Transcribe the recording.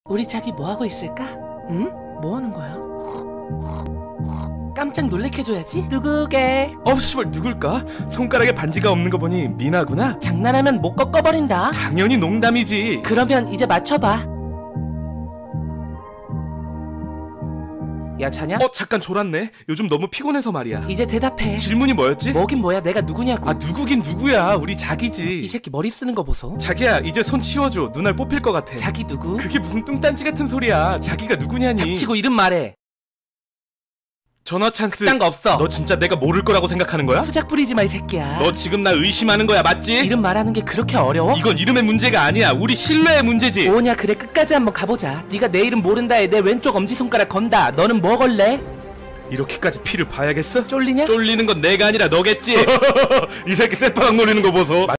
우리 자기 뭐하고 있을까? 응? 뭐하는 거야? 깜짝 놀래켜줘야지. 누구게? 씨발 누굴까? 손가락에 반지가 없는 거 보니 미나구나? 장난하면 못 꺾어버린다. 당연히 농담이지. 그러면 이제 맞춰봐. 야, 자냐? 잠깐 졸았네. 요즘 너무 피곤해서 말이야. 이제 대답해. 질문이 뭐였지? 뭐긴 뭐야, 내가 누구냐고. 누구긴 누구야. 우리 자기지. 이 새끼 머리 쓰는 거 보소. 자기야, 이제 손 치워줘. 눈알 뽑힐 것 같아. 자기 누구? 그게 무슨 뚱딴지 같은 소리야. 자기가 누구냐니. 닥치고 이름 말해. 전화 찬스. 그딴 거 없어. 너 진짜 내가 모를 거라고 생각하는 거야? 수작 부리지 마, 이 새끼야. 너 지금 나 의심하는 거야, 맞지? 이름 말하는 게 그렇게 어려워? 이건 이름의 문제가 아니야. 우리 신뢰의 문제지. 뭐냐, 그래, 끝까지 한번 가보자. 네가 내 이름 모른다에 내 왼쪽 엄지손가락 건다. 너는 뭐 걸래? 이렇게까지 피를 봐야겠어? 쫄리냐? 쫄리는 건 내가 아니라 너겠지. 이 새끼 쌔바닥 노리는 거 보소.